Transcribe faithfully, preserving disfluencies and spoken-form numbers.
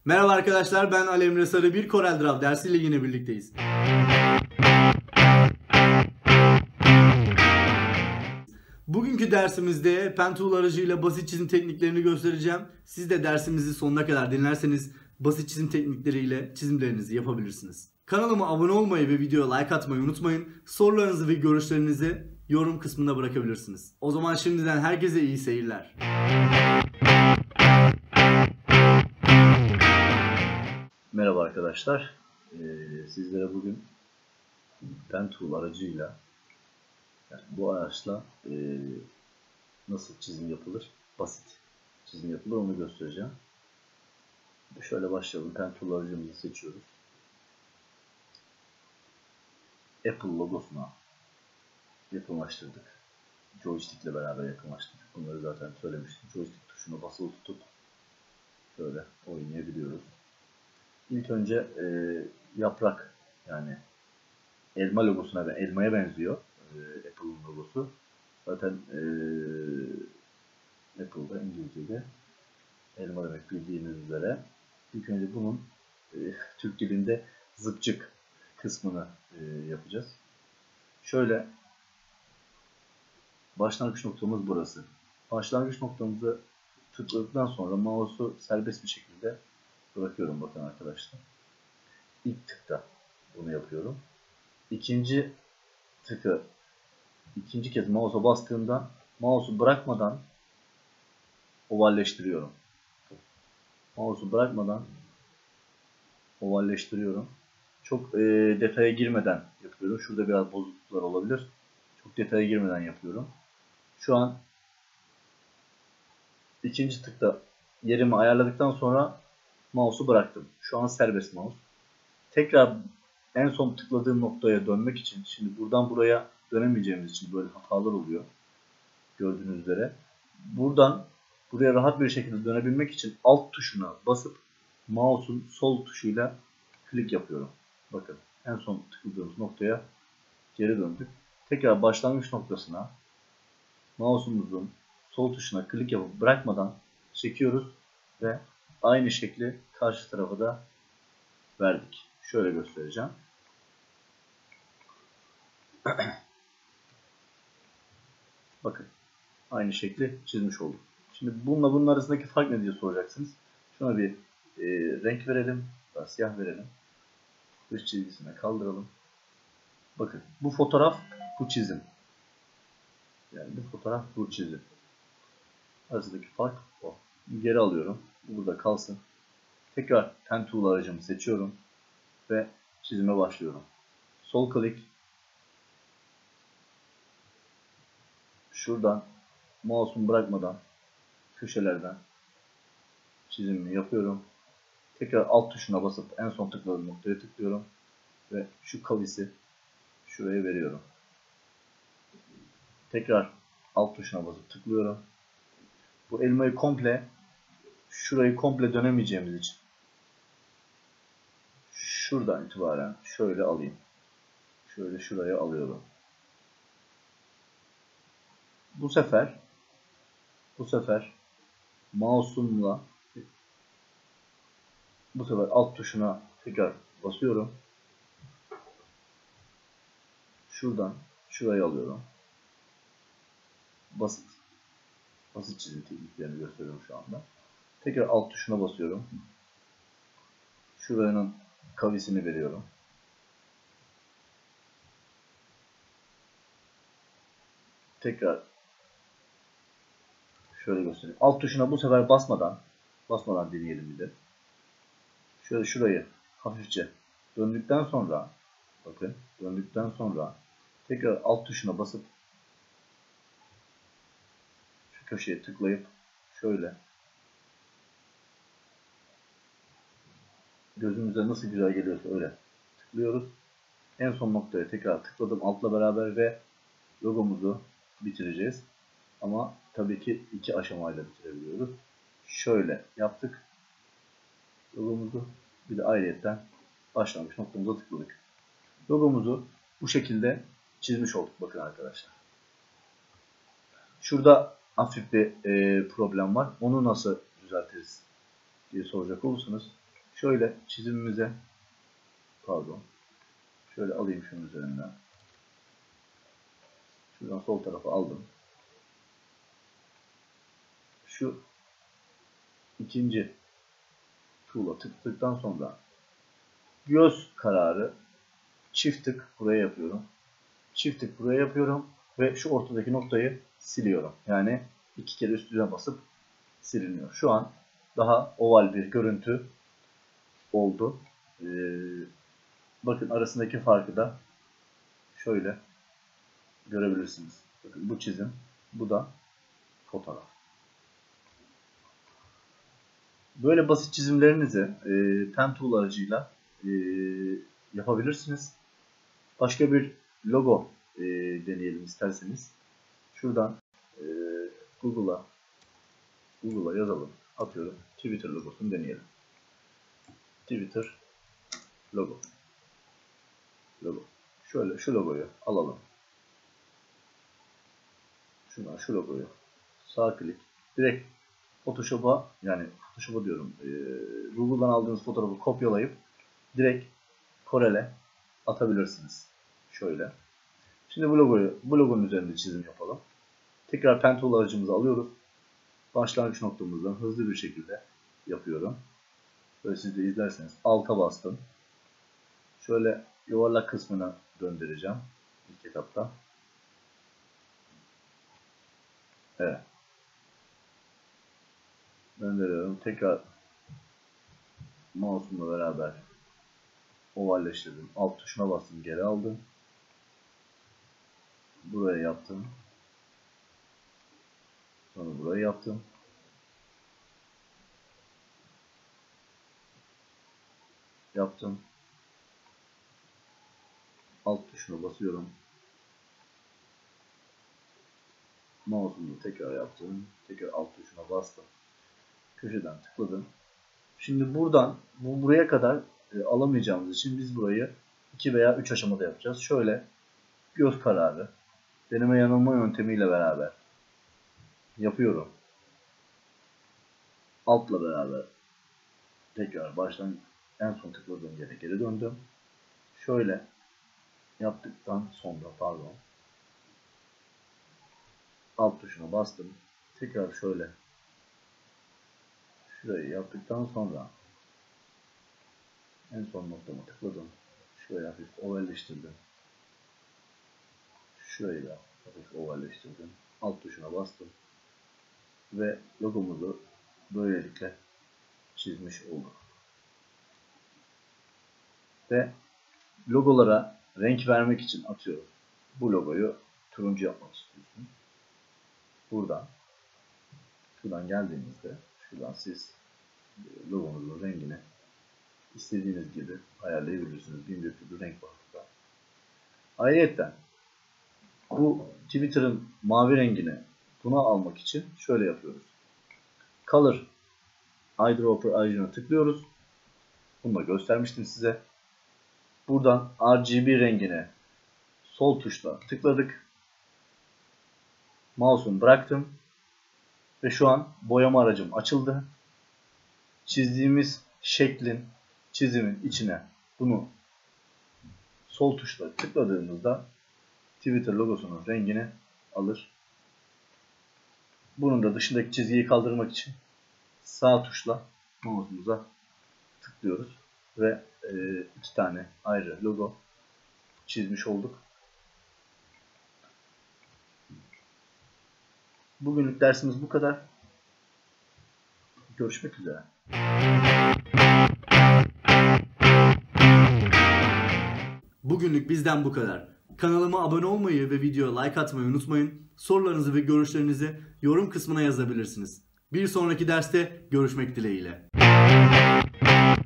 Merhaba arkadaşlar, ben Ali Emre Sarı. Bir CorelDRAW dersiyle yine birlikteyiz. Bugünkü dersimizde Pen Tool aracıyla basit çizim tekniklerini göstereceğim. Siz de dersimizi sonuna kadar dinlerseniz basit çizim teknikleriyle çizimlerinizi yapabilirsiniz. Kanalıma abone olmayı ve videoya like atmayı unutmayın. Sorularınızı ve görüşlerinizi yorum kısmına bırakabilirsiniz. O zaman şimdiden herkese iyi seyirler. Merhaba arkadaşlar, ee, sizlere bugün Pen Tool aracıyla, yani bu araçla e, nasıl çizim yapılır, basit çizim yapılır onu göstereceğim. Şöyle başlayalım, Pen Tool aracımızı seçiyoruz. Apple logosuna yakınlaştırdık. Joystick ile beraber yakınlaştırdık. Bunları zaten söylemiştim. Joystick tuşuna basılı tutup şöyle oynayabiliyoruz. İlk önce e, yaprak, yani elma logosuna ve elmaya benziyor e, Apple'ın logosu. Zaten e, Apple'da, İngilizce'de elma demek bildiğiniz üzere. İlk önce bunun e, Türk dilinde zıpçık kısmını e, yapacağız. Şöyle başlangıç noktamız burası. Başlangıç noktamızı tıkladıktan sonra mouse'u serbest bir şekilde bırakıyorum, bakın arkadaşlar. İlk tıkta bunu yapıyorum. İkinci tıkı ikinci kez mouse'a bastığımda mouse'u bırakmadan ovalleştiriyorum. Mouse'u bırakmadan ovalleştiriyorum. Çok e, detaya girmeden yapıyorum. Şurada biraz bozukluklar olabilir. Çok detaya girmeden yapıyorum. Şu an ikinci tıkta yerimi ayarladıktan sonra mouse'u bıraktım. Şu an serbest mouse. Tekrar en son tıkladığım noktaya dönmek için, şimdi buradan buraya dönemeyeceğimiz için böyle hatalar oluyor. Gördüğünüz üzere. Buradan buraya rahat bir şekilde dönebilmek için alt tuşuna basıp mouse'un sol tuşuyla klik yapıyorum. Bakın en son tıkladığımız noktaya geri döndük. Tekrar başlangıç noktasına mouse'umuzun sol tuşuna klik yapıp bırakmadan çekiyoruz ve aynı şekli karşı tarafa da verdik. Şöyle göstereceğim. Bakın aynı şekli çizmiş olduk. Şimdi bununla bunun arasındaki fark ne diye soracaksınız. Şuna bir e, renk verelim. Daha siyah verelim. Dış çizgisine kaldıralım. Bakın bu fotoğraf, bu çizim. Yani bu fotoğraf, bu çizim. Arasındaki fark o. Geri alıyorum. Bu burada kalsın. Tekrar Pen Tool aracımı seçiyorum. Ve çizime başlıyorum. Sol klik. Şuradan mouse'umu bırakmadan köşelerden çizimimi yapıyorum. Tekrar alt tuşuna basıp en son tıkladığım noktaya tıklıyorum. Ve şu kavisi şuraya veriyorum. Tekrar alt tuşuna basıp tıklıyorum. Bu elmayı komple, şurayı komple dönemeyeceğimiz için şuradan itibaren şöyle alayım. Şöyle şuraya alıyorum. Bu sefer bu sefer mouse'umla bu sefer alt tuşuna tekrar basıyorum. Şuradan şurayı alıyorum. Basit. Basit çizim tekniklerini gösteriyorum şu anda. Tekrar alt tuşuna basıyorum. Şuranın kavisini veriyorum. Tekrar şöyle göstereyim. Alt tuşuna bu sefer basmadan basmadan deneyelim bir de. Şöyle şurayı hafifçe döndükten sonra, bakın döndükten sonra tekrar alt tuşuna basıp şu köşeye tıklayıp şöyle gözümüze nasıl güzel geliyorsa öyle tıklıyoruz. En son noktaya tekrar tıkladım altla beraber ve logomuzu bitireceğiz. Ama tabii ki iki aşamayla bitirebiliyoruz. Şöyle yaptık logomuzu. Bir de ayrıyetten başlangıç noktamıza tıkladık. Logomuzu bu şekilde çizmiş olduk, bakın arkadaşlar. Şurada hafif bir e, problem var. Onu nasıl düzeltiriz diye soracak olursanız Şöyle çizimimize, pardon, şöyle alayım şunun üzerinden. Şuradan sol tarafa aldım. Şu ikinci tool'a tıkladıktan sonra göz kararı, çift tık buraya yapıyorum. Çift tık buraya yapıyorum ve şu ortadaki noktayı siliyorum. Yani iki kere üstüne basıp siliniyor. Şu an daha oval bir görüntü oldu. Ee, bakın arasındaki farkı da şöyle görebilirsiniz. Bakın bu çizim, bu da fotoğraf. Böyle basit çizimlerinizi e, Pen Tool aracıyla e, yapabilirsiniz. Başka bir logo e, deneyelim isterseniz. Şuradan e, Google'a Google'a yazalım. Atıyorum. Twitter logosunu deneyelim. Twitter logo. Logo. Şöyle şu logoyu alalım. Şuradan şu logoyu sağ klik. Direkt Photoshop'a, yani Photoshop'a diyorum. E, Google'dan aldığınız fotoğrafı kopyalayıp direkt Corel'e atabilirsiniz. Şöyle. Şimdi bu logoyu, bu logonun üzerinde çizim yapalım. Tekrar Pen Tool aracımızı alıyoruz. Başlangıç noktamızdan hızlı bir şekilde yapıyorum. Böyle siz de izlerseniz alta bastım. Şöyle yuvarlak kısmına döndüreceğim ilk etapta. Evet. Döndürüyorum. Tekrar mouse'umla beraber ovalleştirdim. Alt tuşuna bastım. Geri aldım. Buraya yaptım. Sonra burayı yaptım. Yaptım. Alt tuşuna basıyorum. Mouse'umla tekrar yaptım. Tekrar alt tuşuna bastım. Köşeden tıkladım. Şimdi buradan bu buraya kadar e, alamayacağımız için biz burayı iki veya üç aşamada yapacağız. Şöyle göz kararı, deneme yanılma yöntemiyle beraber yapıyorum. Altla beraber tekrar baştan en son tıkladığım yere geri döndüm. Şöyle yaptıktan sonra pardon alt tuşuna bastım. Tekrar şöyle şurayı yaptıktan sonra en son noktama tıkladım. Şurayı hafif ovalleştirdim. Şurayı da hafif ovalleştirdim. Alt tuşuna bastım. Ve logomuzu böylelikle çizmiş olduk. Ve logolara renk vermek için atıyorum. Bu logoyu turuncu yapmak istiyorsunuz. Buradan şuradan geldiğinizde şuradan siz logonuzun rengini istediğiniz gibi ayarlayabilirsiniz. Bin bir türlü renk var burada. Ayrıca bu Twitter'ın mavi rengini buna almak için şöyle yapıyoruz. Color Eyedropper aracına tıklıyoruz. Bunu da göstermiştim size. Buradan R G B rengine sol tuşla tıkladık. Mouse'umu bıraktım. Ve şu an boyama aracım açıldı. Çizdiğimiz şeklin, çizimin içine bunu sol tuşla tıkladığımızda Twitter logosunun rengini alır. Bunun da dışındaki çizgiyi kaldırmak için sağ tuşla mouse'umuza tıklıyoruz ve e, iki tane ayrı logo çizmiş olduk. Bugünlük dersimiz bu kadar. Görüşmek üzere. Bugünlük bizden bu kadar. Kanalıma abone olmayı ve videoya like atmayı unutmayın. Sorularınızı ve görüşlerinizi yorum kısmına yazabilirsiniz. Bir sonraki derste görüşmek dileğiyle.